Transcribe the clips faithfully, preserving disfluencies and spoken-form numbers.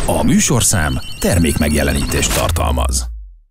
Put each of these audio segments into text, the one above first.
A műsorszám termékmegjelenítést tartalmaz.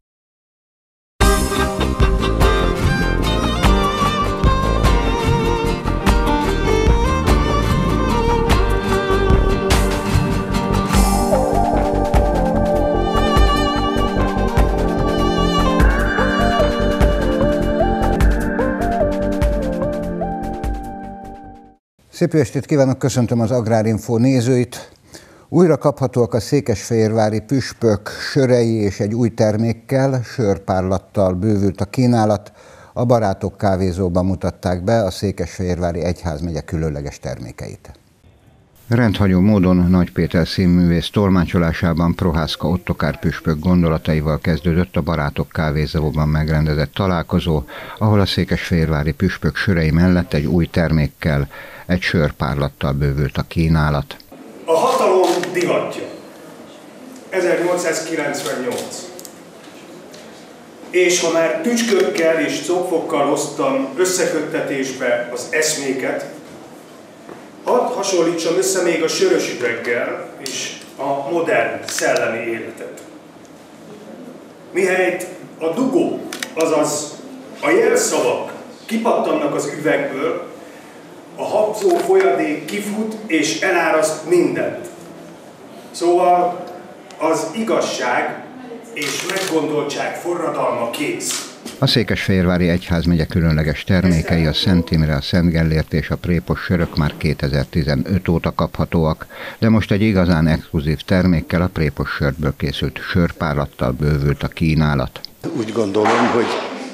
Szép jó estét kívánok, köszöntöm az Agrárinfo nézőit. Újra kaphatóak a székesfehérvári püspök sörei, és egy új termékkel, sörpárlattal bővült a kínálat. A Barátok kávézóban mutatták be a Székesfehérvári Egyházmegye különleges termékeit. Rendhagyó módon Nagy Péter színművész tolmácsolásában Prohászka Ottokár püspök gondolataival kezdődött a Barátok kávézóban megrendezett találkozó, ahol a székesfehérvári püspök sörei mellett egy új termékkel, egy sörpárlattal bővült a kínálat. A hatalom divatja. ezernyolcszázkilencvennyolc. És ha már tücskökkel és copfokkal hoztam összeköttetésbe az eszméket, hadd hasonlítsam össze még a sörös üveggel és a modern szellemi életet. Mihelyt a dugó, azaz a jelszavak kipattannak az üvegből, a habzó folyadék kifut és eláraszt mindent. Szóval az igazság és meggondoltság forradalma kész. A Székesfehérvári Egyházmegye különleges termékei, a Szent Imre, a Szent Gellért és a prépos sörök már kétezer-tizenöt óta kaphatóak, de most egy igazán exkluzív termékkel, a prépos sörtből készült sörpárlattal bővült a kínálat. Úgy gondolom, hogy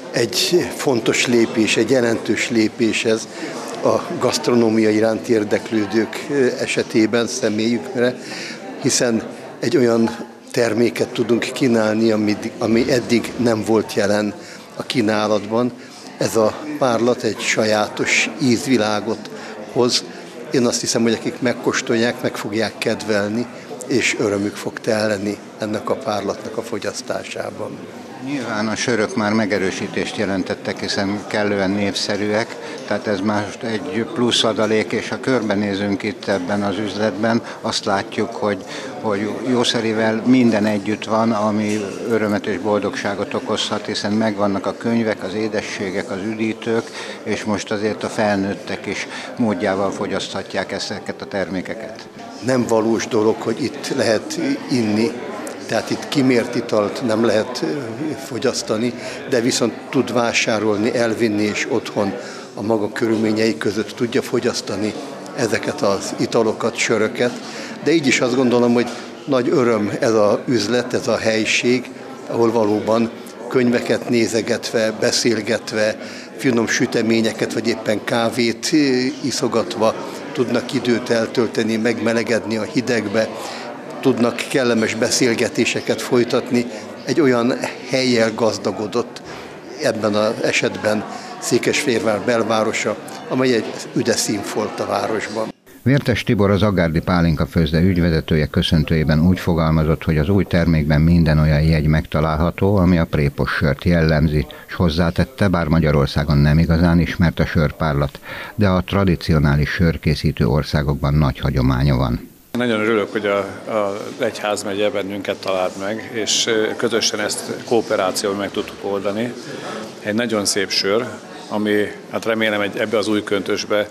egy fontos lépés, egy jelentős lépés ez a gasztronómia iránt érdeklődők esetében, személyükre, hiszen egy olyan terméket tudunk kínálni, ami, ami eddig nem volt jelen a kínálatban. Ez a párlat egy sajátos ízvilágot hoz. Én azt hiszem, hogy akik megkóstolják, meg fogják kedvelni, és örömük fog telni ennek a párlatnak a fogyasztásában. Nyilván a sörök már megerősítést jelentettek, hiszen kellően népszerűek, tehát ez már egy plusz adalék, és ha körbenézünk itt ebben az üzletben, azt látjuk, hogy, hogy jószerivel minden együtt van, ami örömet és boldogságot okozhat, hiszen megvannak a könyvek, az édességek, az üdítők, és most azért a felnőttek is módjával fogyaszthatják ezeket a termékeket. Nem valós dolog, hogy itt lehet inni, tehát itt kimért italt nem lehet fogyasztani, de viszont tud vásárolni, elvinni, és otthon a maga körülményei között tudja fogyasztani ezeket az italokat, söröket. De így is azt gondolom, hogy nagy öröm ez az üzlet, ez a helység, ahol valóban könyveket nézegetve, beszélgetve, finom süteményeket, vagy éppen kávét iszogatva tudnak időt eltölteni, megmelegedni a hidegbe, tudnak kellemes beszélgetéseket folytatni. Egy olyan hellyel gazdagodott ebben az esetben Székesfehérvár belvárosa, amely egy üde színfolt a városban. Vértes Tibor, az Agárdi Pálinka Főzde ügyvezetője köszöntőjében úgy fogalmazott, hogy az új termékben minden olyan jegy megtalálható, ami a prépos sört jellemzi, és hozzátette, bár Magyarországon nem igazán ismert a sörpárlat, de a tradicionális sörkészítő országokban nagy hagyománya van. Nagyon örülök, hogy az Egyházmegye bennünket talált meg, és közösen ezt kooperációban meg tudtuk oldani. Egy nagyon szép sör, ami hát remélem egy, ebbe az új köntösbe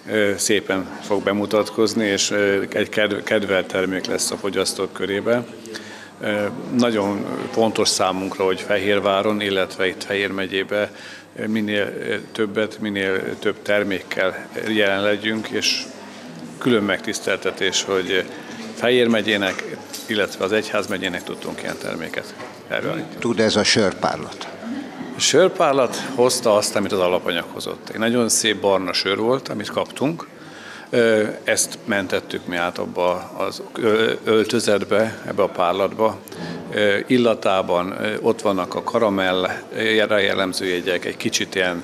szépen fog bemutatkozni, és egy kedvelt termék lesz a fogyasztók körében. Nagyon fontos számunkra, hogy Fehérváron, illetve itt Fejér megyében minél többet, minél több termékkel jelen legyünk, és külön megtiszteltetés, hogy Fejér megyének, illetve az Egyházmegyének tudtunk ilyen terméket előállítani. Tud ez a sörpárlat? A sörpárlat hozta azt, amit az alapanyag hozott. Egy nagyon szép barna sör volt, amit kaptunk. Ezt mentettük mi át abba az öltözetbe, ebbe a párlatba. Illatában ott vannak a karamell jellemző jegyek, egy kicsit ilyen,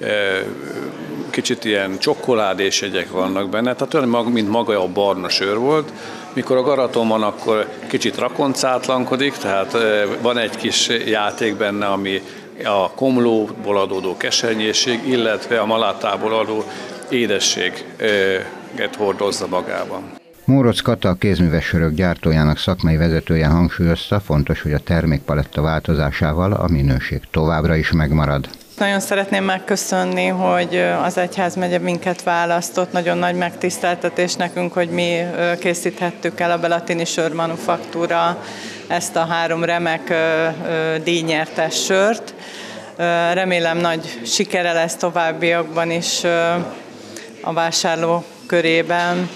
kicsit ilyen csokoládés jegyek vannak benne, tehát olyan, mint maga a barna sör volt. Mikor a garaton van, akkor kicsit rakoncátlankodik, tehát van egy kis játék benne, ami a komlóból adódó kesernyésség, illetve a malátából adó édességet hordozza magában. Mórocz Kata, a kézműves sörök gyártójának szakmai vezetője hangsúlyozta, fontos, hogy a termékpaletta változásával a minőség továbbra is megmarad. Nagyon szeretném megköszönni, hogy az egyházmegye minket választott. Nagyon nagy megtiszteltetés nekünk, hogy mi készíthettük el a Belatini Sörmanufaktúra ezt a három remek díjnyertes sört. Remélem nagy sikere lesz továbbiakban is a vásárló körében.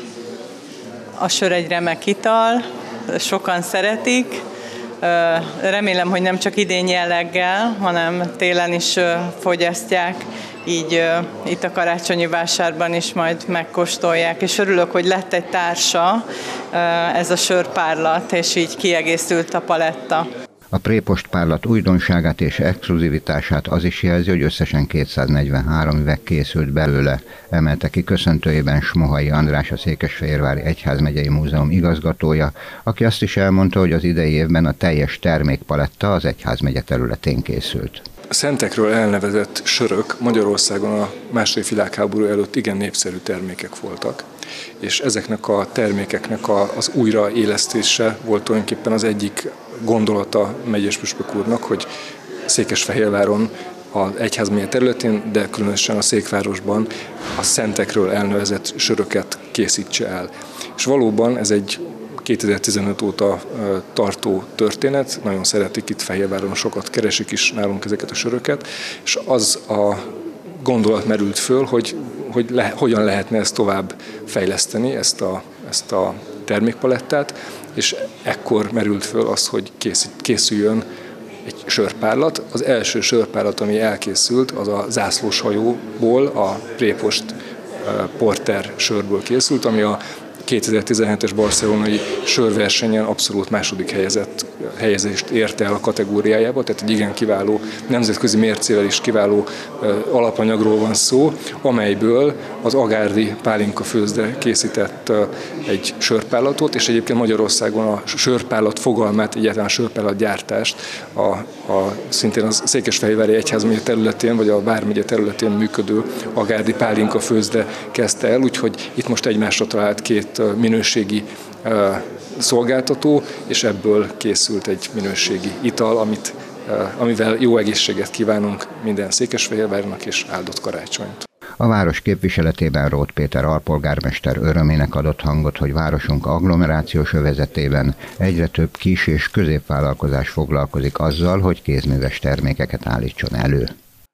A sör egy remek ital, sokan szeretik. Remélem, hogy nem csak idén jelleggel, hanem télen is fogyasztják, így itt a karácsonyi vásárban is majd megkóstolják, és örülök, hogy lett egy társa, ez a sörpárlat, és így kiegészült a paletta. A Prépost párlat újdonságát és exkluzivitását az is jelzi, hogy összesen kétszáznegyvenhárom üveg készült belőle, emelte ki köszöntőjében Smohai András, a Székesfehérvári Egyházmegyei Múzeum igazgatója, aki azt is elmondta, hogy az idei évben a teljes termékpaletta az egyházmegye területén készült. A szentekről elnevezett sörök Magyarországon a második világháború előtt igen népszerű termékek voltak, és ezeknek a termékeknek az újraélesztése volt tulajdonképpen az egyik gondolata Megyes püspök úrnak, hogy Székesfehérváron az egyházmegye területén, de különösen a székvárosban a szentekről elnevezett söröket készítse el. És valóban ez egy kétezer-tizenöt óta tartó történet, nagyon szeretik itt Fehérváron, sokat keresik is nálunk ezeket a söröket, és az a gondolat merült föl, hogy, hogy le, hogyan lehetne ezt tovább fejleszteni, ezt a, ezt a termékpalettát, és ekkor merült föl az, hogy készít, készüljön egy sörpárlat. Az első sörpárlat, ami elkészült, az a zászlós hajóból, a Prépost Porter sörből készült, ami a kétezer-tizenhetes barcelonai sörversenyen abszolút második helyezett, helyezést érte el a kategóriájába, tehát egy igen kiváló, nemzetközi mércével is kiváló alapanyagról van szó, amelyből az Agárdi Pálinka főzde készített egy sörpárlatot, és egyébként Magyarországon a sörpárlat fogalmát, egyáltalán a sörpárlat gyártást a, a, szintén a Székesfehérvári Egyházmegye területén, vagy a vármegye területén működő Agárdi Pálinka főzde kezdte el, úgyhogy itt most egymásra talált két minőségi uh, szolgáltató, és ebből készült egy minőségi ital, amit, uh, amivel jó egészséget kívánunk minden Székesfehérvárnak, és áldott karácsonyt. A város képviseletében Róth Péter alpolgármester örömének adott hangot, hogy városunk agglomerációs övezetében egyre több kis- és középvállalkozás foglalkozik azzal, hogy kézműves termékeket állítson elő.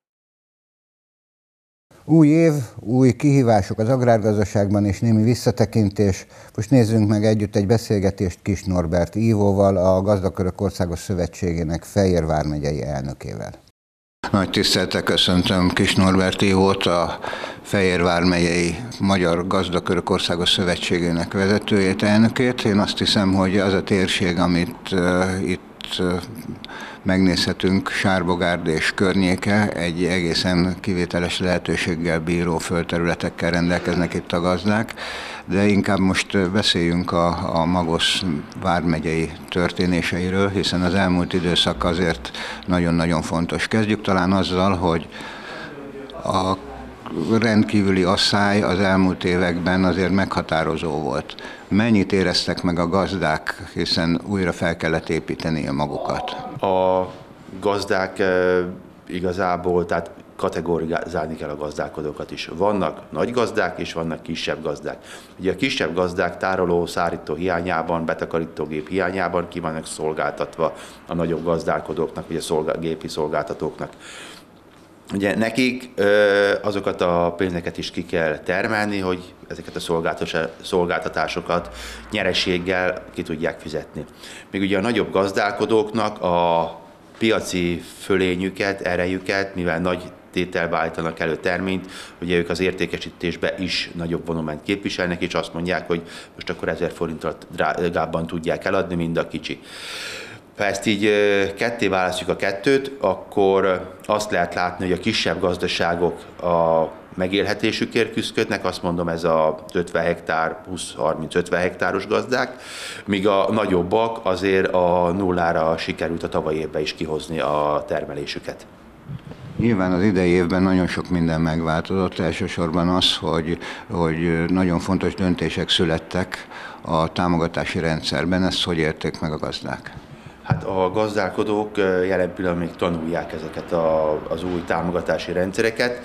Új év, új kihívások az agrárgazdaságban és némi visszatekintés. Most nézzünk meg együtt egy beszélgetést Kiss Norbert Ivóval, a Gazdakörök Országos Szövetségének Fejér vármegyei elnökével. Nagy tisztelettel köszöntöm Kiss Norbert Ivót, a Fejér vármegyei Magyar Gazdakörök Országos Szövetségének vezetőjét, elnökét. Én azt hiszem, hogy az a térség, amit uh, itt megnézhetünk, Sárbogárd és környéke, egy egészen kivételes lehetőséggel bíró földterületekkel rendelkeznek itt a gazdák, de inkább most beszéljünk a, a Magosz vármegyei történéseiről, hiszen az elmúlt időszak azért nagyon-nagyon fontos. Kezdjük talán azzal, hogy a rendkívüli asszály az elmúlt években azért meghatározó volt. Mennyit éreztek meg a gazdák, hiszen újra fel kellett építeni a magukat? A gazdák igazából, tehát kategorizálni kell a gazdálkodókat is. Vannak nagy gazdák, és vannak kisebb gazdák. Ugye a kisebb gazdák tároló, szárító hiányában, betakarítógép hiányában ki vannak szolgáltatva a nagyobb gazdálkodóknak, vagy a szolgál, gépi szolgáltatóknak. Ugye nekik azokat a pénzeket is ki kell termelni, hogy ezeket a szolgáltatásokat nyereséggel ki tudják fizetni. Még ugye a nagyobb gazdálkodóknak a piaci fölényüket, erejüket, mivel nagy tételbe állítanak elő terményt, ugye ők az értékesítésbe is nagyobb volument képviselnek, és azt mondják, hogy most akkor ezer forinttal drágábban tudják eladni, mint a kicsi. Ha ezt így ketté választjuk a kettőt, akkor azt lehet látni, hogy a kisebb gazdaságok a megélhetésükért küzdködnek, azt mondom, ez a ötven hektár, húsz-harminc-ötven hektáros gazdák, míg a nagyobbak azért a nullára sikerült a tavalyi évben is kihozni a termelésüket. Nyilván az idei évben nagyon sok minden megváltozott, elsősorban az, hogy, hogy nagyon fontos döntések születtek a támogatási rendszerben. Ezt hogy érték meg a gazdák? Hát a gazdálkodók jelen pillanatban még tanulják ezeket a, az új támogatási rendszereket.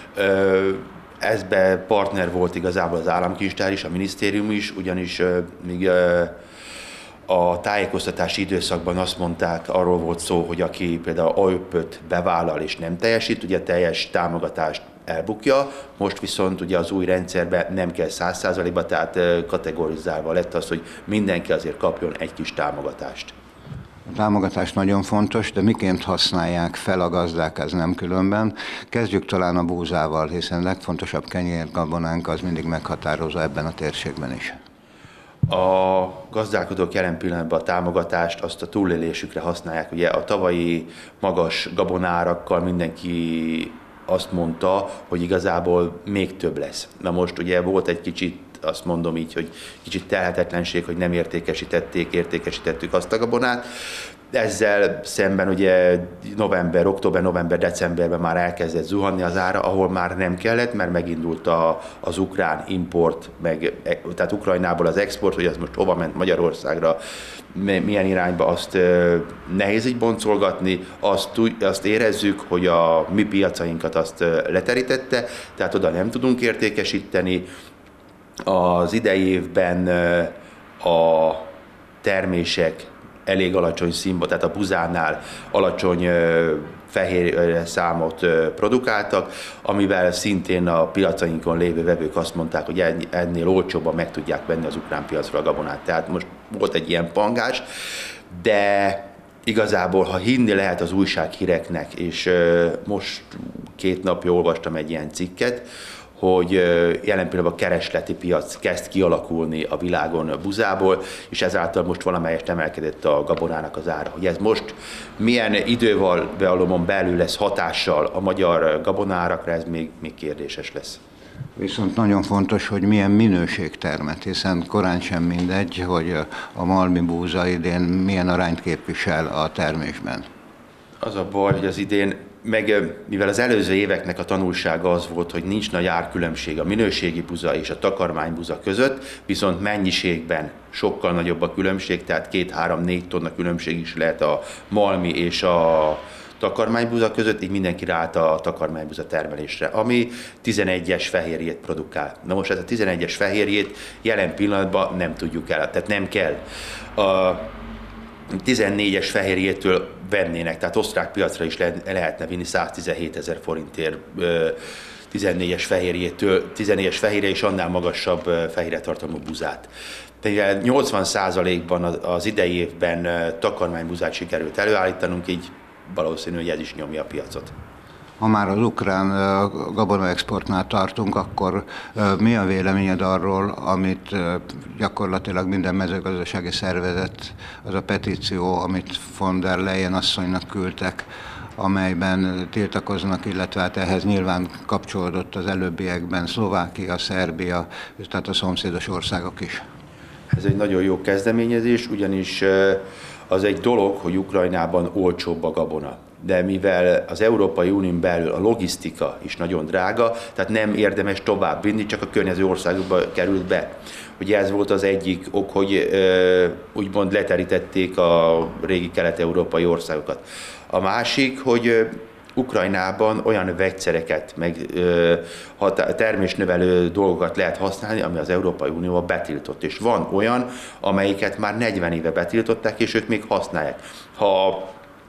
Ezben partner volt igazából az államkincstár is, a minisztérium is, ugyanis még a tájékoztatási időszakban azt mondták, arról volt szó, hogy aki például á ö pé-t bevállal és nem teljesít, ugye teljes támogatást elbukja, most viszont ugye az új rendszerben nem kell száz százalékba, tehát kategorizálva lett az, hogy mindenki azért kapjon egy kis támogatást. A támogatás nagyon fontos, de miként használják fel a gazdák, ez nem különben. Kezdjük talán a búzával, hiszen legfontosabb kenyérgabonánk az mindig meghatározó ebben a térségben is. A gazdálkodók jelen pillanatban a támogatást azt a túlélésükre használják. Ugye a tavalyi magas gabonárakkal mindenki azt mondta, hogy igazából még több lesz. Na most ugye volt egy kicsit, azt mondom így, hogy kicsit telhetetlenség, hogy nem értékesítették, értékesítettük azt a gabonát. Ezzel szemben ugye november, október, november, decemberben már elkezdett zuhanni az ára, ahol már nem kellett, mert megindult a, az ukrán import, meg, tehát Ukrajnából az export, hogy az most hova ment Magyarországra, milyen irányba, azt nehéz így boncolgatni, azt, azt érezzük, hogy a mi piacainkat azt leterítette, tehát oda nem tudunk értékesíteni. Az idei évben a termések elég alacsony színvonalon, tehát a buzánál alacsony fehér számot produkáltak, amivel szintén a piacainkon lévő vevők azt mondták, hogy ennél olcsóbban meg tudják venni az ukrán piacra a gabonát. Tehát most volt egy ilyen pangás, de igazából, ha hinni lehet az újsághíreknek, és most két napja olvastam egy ilyen cikket, hogy jelen pillanatban a keresleti piac kezd kialakulni a világon buzából, és ezáltal most valamelyest emelkedett a gabonának az ára. Hogy ez most milyen idővalomon belül lesz hatással a magyar gabonárakra, ez még, még kérdéses lesz. Viszont nagyon fontos, hogy milyen minőség termet, hiszen korán sem mindegy, hogy a malmi búza idén milyen arányt képvisel a termésben. Az a baj, hogy az idén, meg mivel az előző éveknek a tanulsága az volt, hogy nincs nagy árkülönbség a minőségi buza és a takarmánybuza között, viszont mennyiségben sokkal nagyobb a különbség, tehát két-három-négy tonna különbség is lehet a malmi és a takarmánybuza között, így mindenki ráállt a takarmánybuza termelésre, ami tizenegyes fehérjét produkál. Na most ez a tizenegyes fehérjét jelen pillanatban nem tudjuk el, tehát nem kell. A tizennégyes fehérjétől vennének, tehát osztrák piacra is le, lehetne vinni száztizenhétezer forintért tizennégyes fehérjétől, tizennégyes fehérje és annál magasabb fehérjetartalmú buzát. Tehát nyolcvan százalékban az idei évben takarmánybuzát sikerült előállítanunk, így valószínű, hogy ez is nyomja a piacot. Ha már az ukrán gabonaexportnál tartunk, akkor mi a véleményed arról, amit gyakorlatilag minden mezőgazdasági szervezet, az a petíció, amit von der Leyen asszonynak küldtek, amelyben tiltakoznak, illetve hát ehhez nyilván kapcsolódott az előbbiekben Szlovákia, Szerbia, tehát a szomszédos országok is. Ez egy nagyon jó kezdeményezés, ugyanis az egy dolog, hogy Ukrajnában olcsóbb a gabona. De mivel az Európai Unión belül a logisztika is nagyon drága, tehát nem érdemes tovább vinni, csak a környező országokba került be. Ugye ez volt az egyik ok, hogy úgymond leterítették a régi kelet-európai országokat. A másik, hogy Ukrajnában olyan vegyszereket, meg termésnövelő dolgokat lehet használni, ami az Európai Unióban betiltott. És van olyan, amelyiket már negyven éve betiltották, és ők még használják. Ha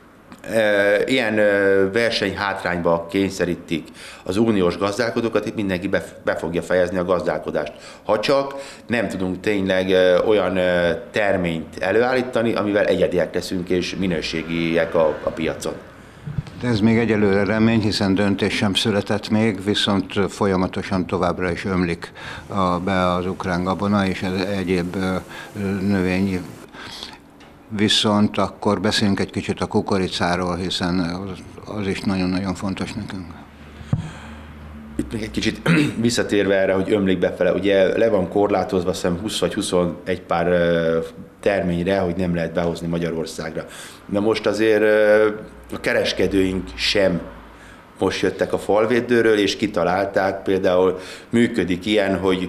ilyen versenyhátrányba kényszerítik az uniós gazdálkodókat, itt mindenki be fogja fejezni a gazdálkodást. Ha csak nem tudunk tényleg olyan terményt előállítani, amivel egyediek leszünk és minőségiek a, a piacon. De ez még egyelőre remény, hiszen döntés sem született még, viszont folyamatosan továbbra is ömlik a, be az ukrán gabona és az egyéb növényi. Viszont akkor beszéljünk egy kicsit a kukoricáról, hiszen az, az is nagyon-nagyon fontos nekünk. Itt még egy kicsit visszatérve erre, hogy ömlik befele, ugye le van korlátozva, azt hiszem húsz vagy huszonegy pár terményre, hogy nem lehet behozni Magyarországra. De most azért a kereskedőink sem most jöttek a falvédőről, és kitalálták, például működik ilyen, hogy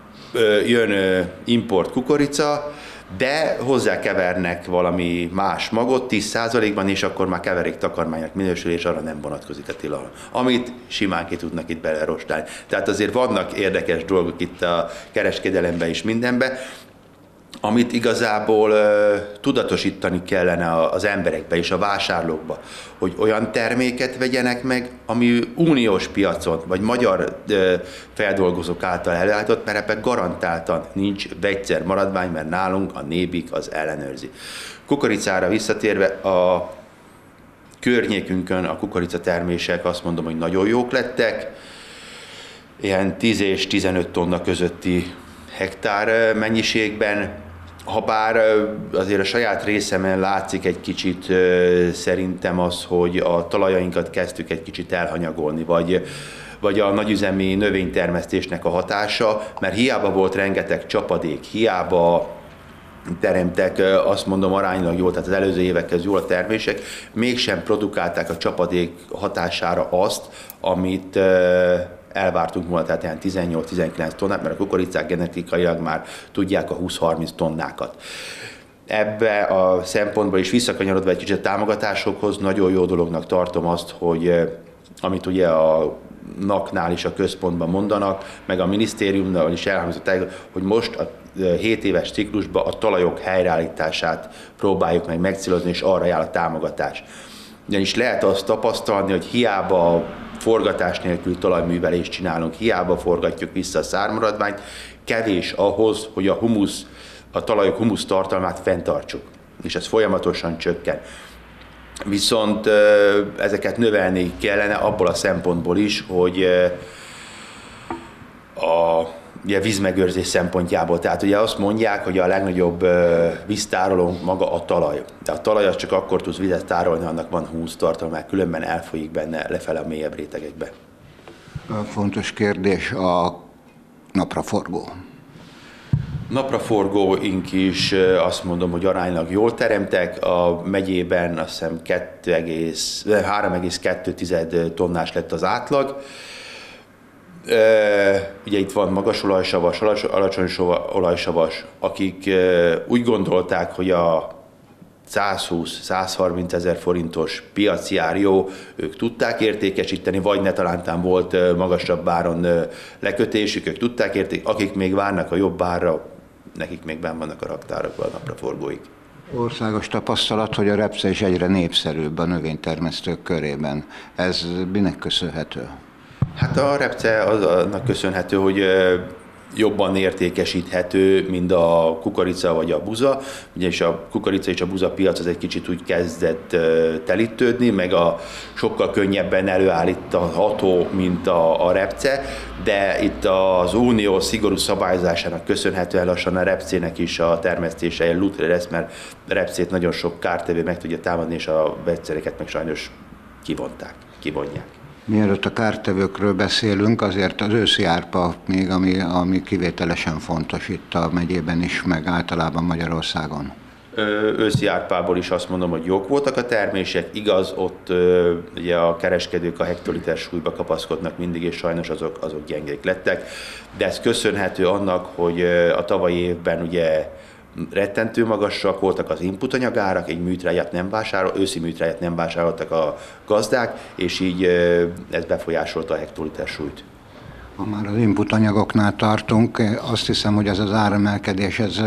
jön import kukorica, de hozzákevernek valami más magot tíz százalékban, és akkor már keverék takarmánynak minősül, és arra nem vonatkozik a tilalom. Amit simán ki tudnak itt belerostálni. Tehát azért vannak érdekes dolgok itt a kereskedelemben és mindenben, amit igazából uh, tudatosítani kellene az emberekbe és a vásárlókba, hogy olyan terméket vegyenek meg, ami uniós piacon, vagy magyar uh, feldolgozók által előállított, mert ebben garantáltan nincs vegyszer maradvány, mert nálunk a nébik az ellenőrzi. Kukoricára visszatérve, a környékünkön a kukoricatermések azt mondom, hogy nagyon jók lettek, ilyen tíz és tizenöt tonna közötti hektár mennyiségben, ha bár azért a saját részemen látszik egy kicsit szerintem az, hogy a talajainkat kezdtük egy kicsit elhanyagolni, vagy, vagy a nagyüzemi növénytermesztésnek a hatása, mert hiába volt rengeteg csapadék, hiába teremtek, azt mondom aránylag jól, tehát az előző évekhez jól a termések, mégsem produkálták a csapadék hatására azt, amit elvártunk volna, tehát ilyen tizennyolc-tizenkilenc tonnát, mert a kukoricák genetikailag már tudják a húsz-harminc tonnákat. Ebbe a szempontból is visszakanyarodva egy kicsit a támogatásokhoz, nagyon jó dolognak tartom azt, hogy amit ugye a NAK-nál is a központban mondanak, meg a minisztériumnál is elhangzott, hogy most a hét éves ciklusban a talajok helyreállítását próbáljuk meg megcélozni, és arra jár a támogatás. Ugyanis lehet azt tapasztalni, hogy hiába forgatás nélkül talajművelést csinálunk, hiába forgatjuk vissza a szármaradványt, kevés ahhoz, hogy a humusz, a talajok humusz tartalmát fenntartsuk, és ez folyamatosan csökken. Viszont ezeket növelni kellene abból a szempontból is, hogy a ugye vízmegőrzés szempontjából. Tehát ugye azt mondják, hogy a legnagyobb víztárolónk maga a talaj. De a talaj az csak akkor tud vizet tárolni, annak van humusz tartalma, különben elfolyik benne lefele a mélyebb rétegekbe. Fontos kérdés a napraforgó. Napraforgóink is azt mondom, hogy aránylag jól teremtek. A megyében azt hiszem három egész kettő tonnás lett az átlag. Ugye itt van magas olajsavas, alacsony olajsavas, akik úgy gondolták, hogy a százhúsz-százharminc ezer forintos piaci ár jó, ők tudták értékesíteni, vagy ne talántán volt magasabb áron lekötésük, ők tudták értékesíteni, akik még várnak a jobb árra, nekik még benn vannak a raktárokban a napraforgóik. Országos tapasztalat, hogy a repce is egyre népszerűbb a növénytermesztők körében. Ez minek köszönhető? Hát a repce az annak köszönhető, hogy jobban értékesíthető, mint a kukorica vagy a buza, ugyanis a kukorica és a buza piac az egy kicsit úgy kezdett telítődni, meg a sokkal könnyebben előállítható, mint a, a repce, de itt az unió szigorú szabályozásának köszönhetően lassan a repcének is a termesztése lutra lesz, mert a repcét nagyon sok kártevő meg tudja támadni, és a vegyszereket meg sajnos kivonták, kivonják. Mielőtt a kártevőkről beszélünk, azért az őszi árpa még, ami, ami kivételesen fontos itt a megyében is, meg általában Magyarországon. Őszi árpából is azt mondom, hogy jók voltak a termések, igaz, ott ugye a kereskedők a hektoliter súlyba kapaszkodnak mindig, és sajnos azok, azok gyengék lettek, de ez köszönhető annak, hogy a tavalyi évben ugye rettentő magasak voltak az input anyagárak, egy műtrágyát nem vásárol, őszi műtrágyát nem vásároltak a gazdák, és így ez befolyásolta a hektoliter súlyt. Ha már az input anyagoknál tartunk, azt hiszem, hogy ez az áremelkedés ez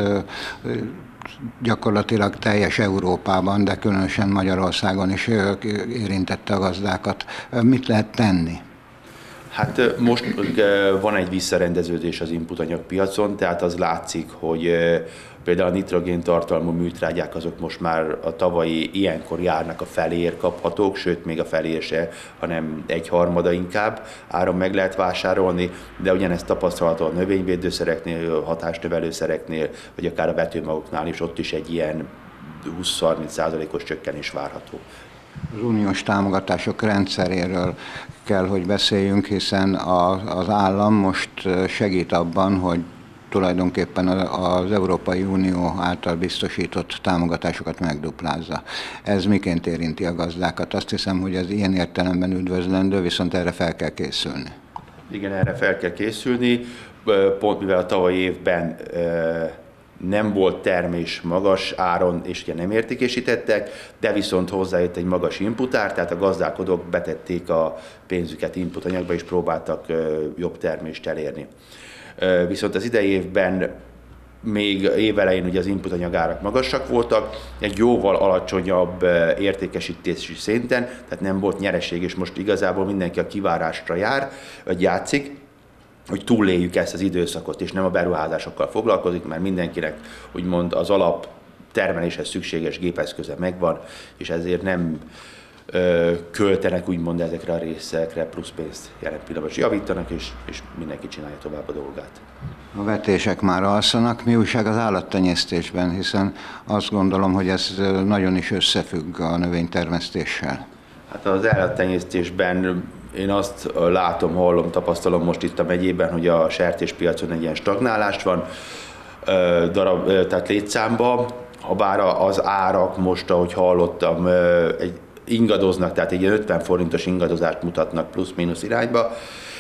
gyakorlatilag teljes Európában, de különösen Magyarországon is érintette a gazdákat. Mit lehet tenni? Hát most van egy visszarendeződés az inputanyagpiacon, tehát az látszik, hogy például a nitrogén tartalmú műtrágyák azok most már a tavalyi ilyenkor járnak a feléért kaphatók, sőt még a feléért se, hanem egy harmada inkább áron meg lehet vásárolni, de ugyanezt tapasztalható a növényvédőszereknél, a hatásnövelőszereknél, vagy akár a vetőmagoknál is, ott is egy ilyen húsz-harminc százalékos csökkenés várható. Az uniós támogatások rendszeréről kell, hogy beszéljünk, hiszen az állam most segít abban, hogy tulajdonképpen az Európai Unió által biztosított támogatásokat megduplázza. Ez miként érinti a gazdákat? Azt hiszem, hogy ez ilyen értelemben üdvözlendő, viszont erre fel kell készülni. Igen, erre fel kell készülni, pont mivel a tavalyi évben nem volt termés magas áron, és ugye nem értékesítettek, de viszont hozzájött egy magas inputár, tehát a gazdálkodók betették a pénzüket inputanyagba, és próbáltak jobb termést elérni. Viszont az idei évben még évelején ugye az inputanyagárak magasak voltak, egy jóval alacsonyabb értékesítési szinten, tehát nem volt nyereség, és most igazából mindenki a kivárásra jár, vagy játszik, hogy túléljük ezt az időszakot, és nem a beruházásokkal foglalkozik, mert mindenkinek úgymond az alap termeléshez szükséges gépeszköze megvan, és ezért nem ö, költenek úgymond ezekre a részekre plusz pénzt jelen pillanatban, és javítanak, és, és mindenki csinálja tovább a dolgát. A vetések már alszanak. Mi újság az állattenyésztésben, hiszen azt gondolom, hogy ez nagyon is összefügg a növénytermesztéssel. Hát az állattenyésztésben én azt látom, hallom, tapasztalom most itt a megyében, hogy a sertéspiacon egy ilyen stagnálás van, darab, tehát létszámban, habár az árak most, ahogy hallottam, egy ingadoznak, tehát egy ötven forintos ingadozást mutatnak plusz-mínusz irányba.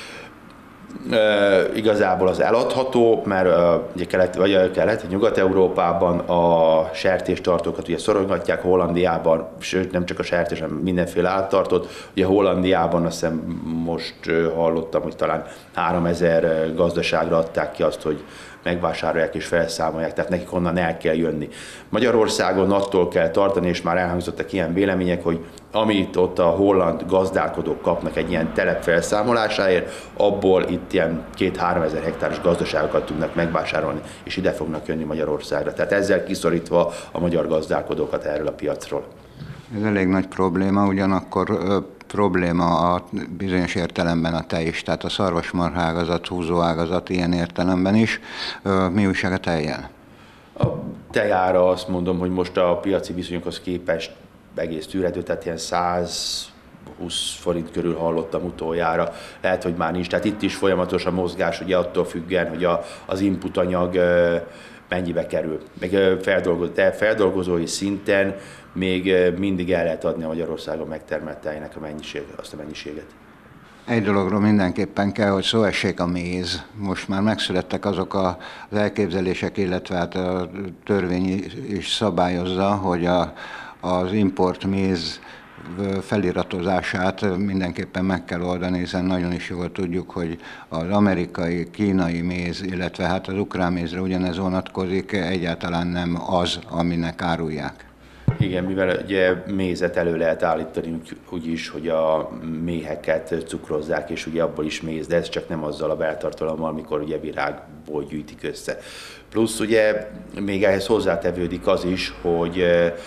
E, igazából az eladható, mert uh, ugye kelet, vagy kelet, Nyugat-Európában a sertéstartókat ugye szorongatják, Hollandiában, sőt nem csak a sertés, hanem mindenféle állattartót. Ugye Hollandiában azt hiszem most uh, hallottam, hogy talán háromezer gazdaságra adták ki azt, hogy megvásárolják és felszámolják, tehát nekik onnan el kell jönni. Magyarországon attól kell tartani, és már elhangzottak ilyen vélemények, hogy amit ott a holland gazdálkodók kapnak egy ilyen telep felszámolásáért, abból itt ilyen két-három ezer hektáros gazdaságokat tudnak megvásárolni, és ide fognak jönni Magyarországra. Tehát ezzel kiszorítva a magyar gazdálkodókat erről a piacról. Ez elég nagy probléma, ugyanakkor ö, probléma a bizonyos értelemben a tej is, tehát a szarvasmarhágazat, húzóágazat ilyen értelemben is. Ö, mi újság a tejjel? A tejára azt mondom, hogy most a piaci viszonyokhoz képest egész tűrhető, tehát ilyen százhúsz forint körül hallottam utoljára, lehet, hogy már nincs. Tehát itt is folyamatos a mozgás, ugye attól függően, hogy a, az inputanyag mennyibe kerül. Meg feldolgozó, de feldolgozói szinten még mindig el lehet adni a Magyarországon megtermelt tejnek a mennyiség, azt a mennyiséget. Egy dologról mindenképpen kell, hogy szó essék a méz. Most már megszülettek azok az elképzelések, illetve hát a törvény is szabályozza, hogy a, az import méz feliratozását mindenképpen meg kell oldani, hiszen nagyon is jól tudjuk, hogy az amerikai, kínai méz, illetve hát az ukrán mézre ugyanez vonatkozik, egyáltalán nem az, aminek árulják. Igen, mivel ugye mézet elő lehet állítani úgy, úgy is, hogy a méheket cukrozzák, és ugye abból is méz, de ez csak nem azzal a beltartalommal, amikor ugye virágból gyűjtik össze. Plusz ugye még ehhez hozzátevődik az is, hogy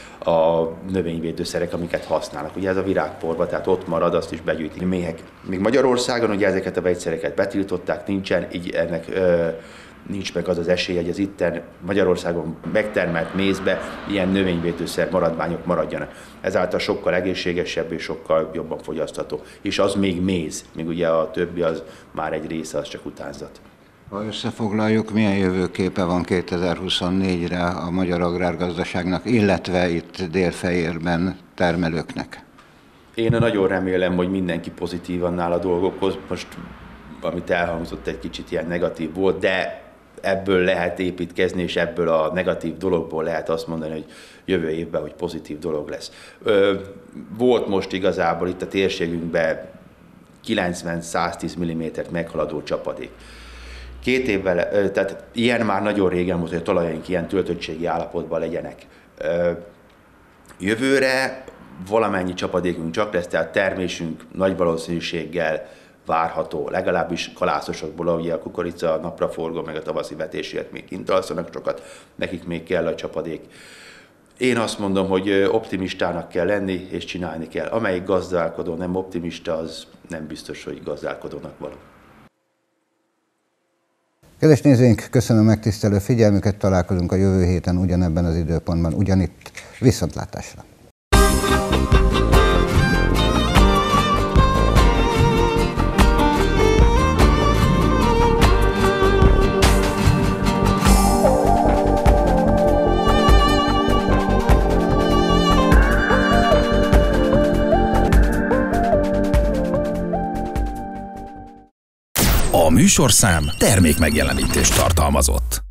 a növényvédőszerek, amiket használnak. Ugye ez a virágporba, tehát ott marad, azt is begyűjtik a méhek. Még Magyarországon ugye ezeket a vegyszereket betiltották, nincsen, így ennek ö, nincs meg az az esély, hogy az itten Magyarországon megtermelt mézbe ilyen növényvédőszer maradványok maradjanak. Ezáltal sokkal egészségesebb és sokkal jobban fogyasztható. És az még méz, még ugye a többi az már egy része, az csak utánzat. Ha összefoglaljuk, milyen jövőképe van kétezer-huszonnégyre a magyar agrárgazdaságnak, illetve itt Dél-Fejérben termelőknek? Én nagyon remélem, hogy mindenki pozitívan áll a dolgokhoz. Most, amit elhangzott, egy kicsit ilyen negatív volt, de ebből lehet építkezni, és ebből a negatív dologból lehet azt mondani, hogy jövő évben, hogy pozitív dolog lesz. Volt most igazából itt a térségünkben kilencven-száztíz millimétert meghaladó csapadék. Két évvel, tehát ilyen már nagyon régen volt, hogy a talajaink ilyen töltöttségi állapotban legyenek. Jövőre valamennyi csapadékunk csak lesz, tehát termésünk nagy valószínűséggel várható, legalábbis kalászosokból, ugye a kukorica, a napraforgó, meg a tavaszi vetésért még kint alszanak sokat, nekik még kell a csapadék. Én azt mondom, hogy optimistának kell lenni, és csinálni kell. Amelyik gazdálkodó nem optimista, az nem biztos, hogy gazdálkodónak való. Kedves nézőink, köszönöm megtisztelő figyelmüket, találkozunk a jövő héten ugyanebben az időpontban, ugyanitt. Viszontlátásra! műsorszám termék megjelenítést tartalmazott.